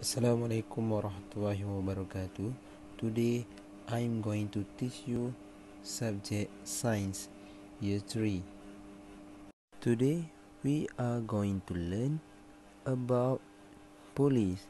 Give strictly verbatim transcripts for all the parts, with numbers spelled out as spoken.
Assalamualaikum warahmatullahi wabarakatuh. Today I'm going to teach you subject science year three. Today we are going to learn about pulleys.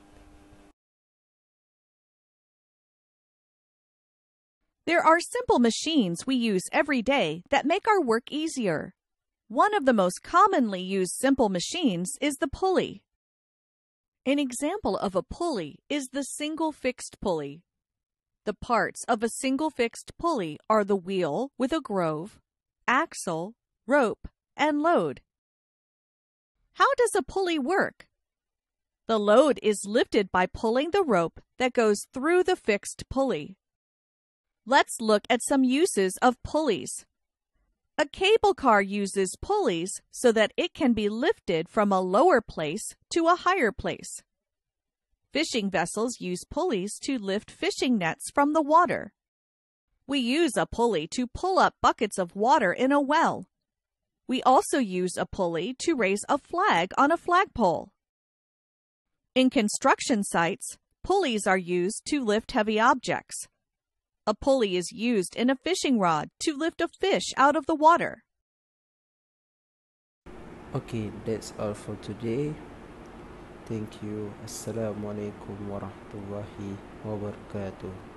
There are simple machines we use every day that make our work easier. One of the most commonly used simple machines is the pulley. An example of a pulley is the single fixed pulley. The parts of a single fixed pulley are the wheel with a groove, axle, rope, and load. How does a pulley work? The load is lifted by pulling the rope that goes through the fixed pulley. Let's look at some uses of pulleys. A cable car uses pulleys so that it can be lifted from a lower place to a higher place. Fishing vessels use pulleys to lift fishing nets from the water. We use a pulley to pull up buckets of water in a well. We also use a pulley to raise a flag on a flagpole. In construction sites, pulleys are used to lift heavy objects. A pulley is used in a fishing rod to lift a fish out of the water. Okay, that's all for today. Thank you. Assalamualaikum warahmatullahi wabarakatuh.